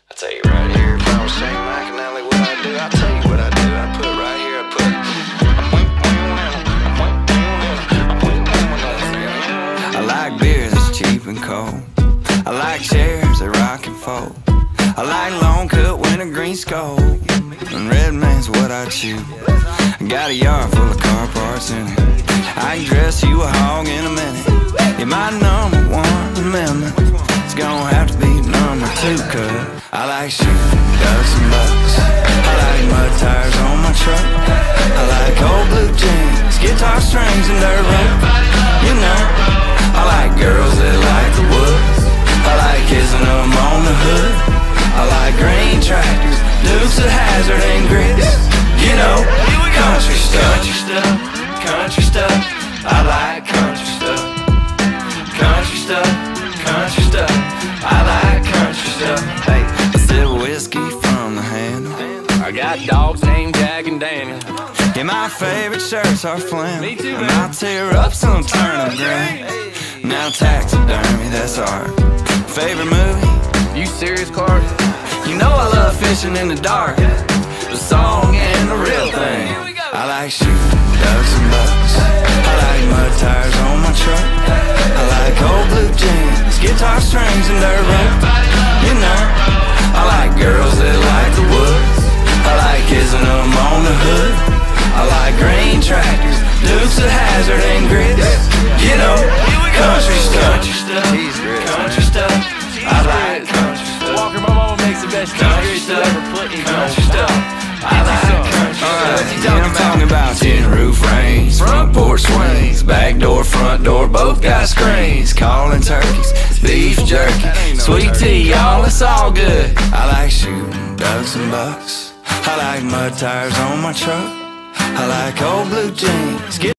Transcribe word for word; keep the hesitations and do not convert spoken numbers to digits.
I tell you right here, if I was Saint McAnally, what I do, I tell you what I do. I put right here, I put. I like beer that's cheap and cold. I like chairs that rock and fold. I like long cut wintergreen skull. And red man's what I chew. I got a yard full of car parts in it. I can dress you a hog in a minute. You're my number one amendment. It's gonna have to be number two, cuz I like shooting ducks and bucks. I like mud tires on my truck. I like old blue jeans, guitar strings and dirt road. You know, I like girls that like the woods. I like kissing them on the hood. I like green tractors, Dukes of Hazzard and grits. You know, country stuff, country stuff, country stuff. I like country stuff, country stuff, country stuff. I like country stuff. Hey, I sip whiskey from the handle. I got dogs named Jack and Daniel. Yeah, my favorite shirts are flannel. Me too, man. I'll tear up some turnip green. Now taxidermy, that's art. Favorite movie? You serious, Clark? You know I love fishing in the dark. The song and the real thing. I like shooting ducks and bucks. I like mud tires on my truck. I like old blue jeans, guitar strings and dirt road. You know, I like girls that like the woods. I like kissing them on the hood. I like green tractors, Dukes of Hazzard and grits. You know, country stuff, country stuff. I like country stuff. Walker, my mama makes the best country stuff. Country stuff. I like country stuff. Yeah, I'm talking about tin roof rains, front porch swings, back door, front door, both got screens. Calling turkeys, beef jerky, sweet tea, y'all, it's all good. I like shooting ducks and bucks. I like mud tires on my truck. I like old blue jeans.